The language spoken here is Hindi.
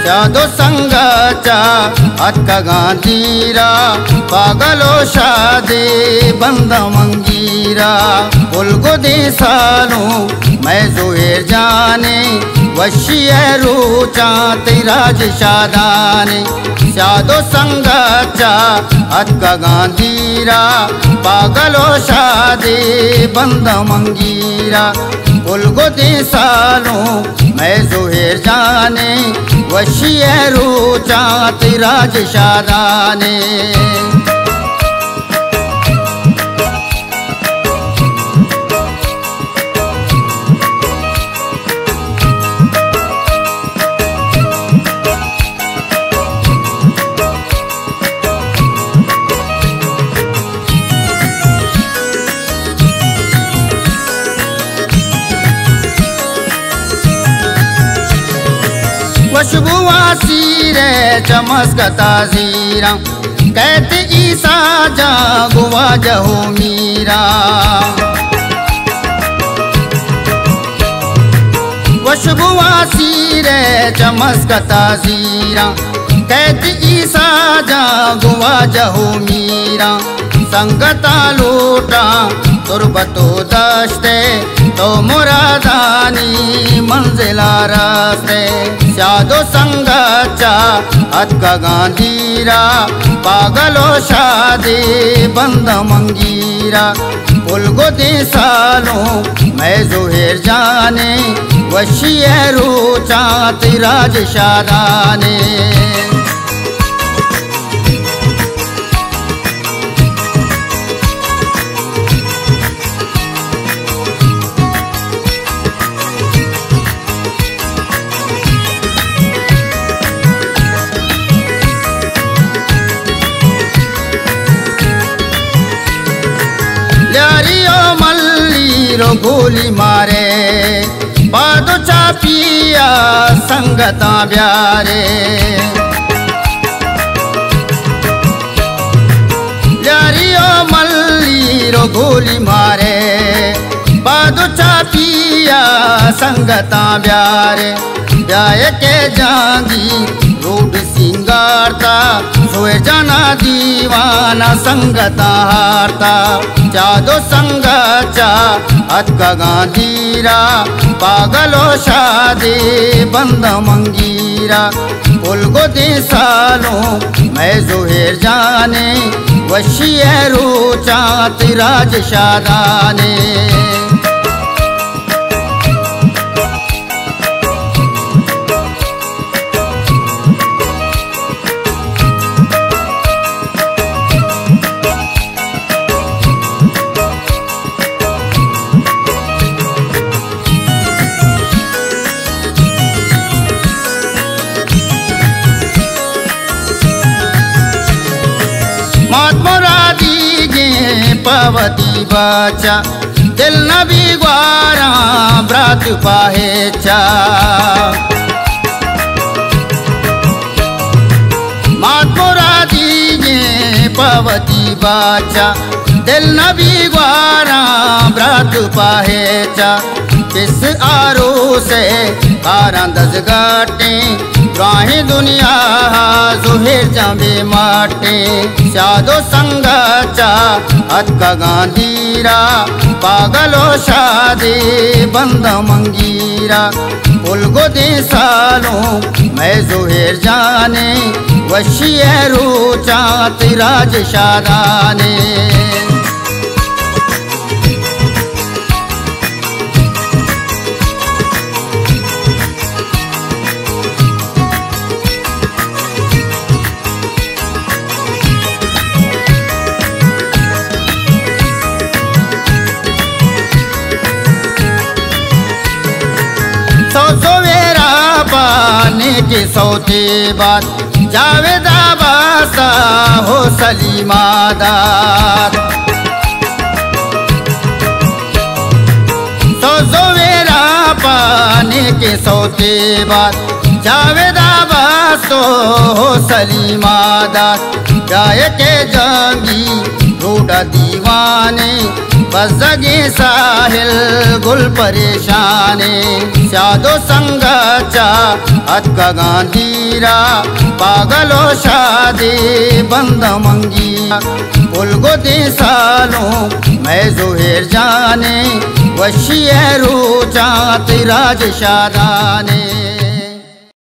स्यादो संगाचा अटका गांधीरा पागलो शादे बंद मंगीरा उलगो दे सालो मैं जोहेर जाने वशियरू चाते राज शादाने स्यादो संगाचा अटका गांधीरा पागलो शादे बंद मंगीरा उलगो दे सालो मैं जोहेर जाने वशियरू चाते राज शादाने खुशबुआसी रे चमस्कता जीरा कहते ईसा जागुआ जहो मीरा खुशबुआसी रे चमस्कता जीरा कहते ईसा जागुआ जहो मीरा संगता लूटा तुरबतो दश्ते तो मुरादानी मंजिला रास्ते स्यादो संगाचा अटका गांधीरा पागलो शादी बंद मंगीरा उलगो दे सालो मैं जोहेर जाने वशियरू चाते राज शादाने ल्यारियो मल्लीरो गोली मारे बादो चापिया संगता ब्यारे ल्यारियो मल्लीरो गोली मारे बादो चापिया संगता ब्यारे ब्याह के जागी रोड सिंगारता सोए जाना दीवाना संगता हारता जादो संगाचा अटका गांधीरा पागलो शादी बंद मंगीरा उलगो दे सालो मैं जोहेर जाने वशियरू चाते राज शादाने मुरादी गे पवती बाचा दिल नबी ग्वारा ब्रात पाहेचा मात मुरादी गे पवती बाचा दिल नबी ग्वारा ब्रात पाहेचा किस आरो से कारंदज गाटे राही दुनिया जोहेर जावे माटे स्यादो संगाचा अटका गांधीरा पागलो शादी बंद मंगीरा उलगो दे सालो मैं जोहेर जाने वशियरू चाते राज शादाने के सौते बात जावेदा बासा हो सलीमादार तो जोवेरा पाने के सौते बात जावेदा बासो हो सलीमादार गाय के जागी रोड़ा दीवाने बस जगे साहिल गुल परेशाने स्यादो संगाचा अतका गांधीरा पागलो शादी बंद मंगी उलगो दे सालों मैं जोहेर जाने वशियरू चात राज शादाने।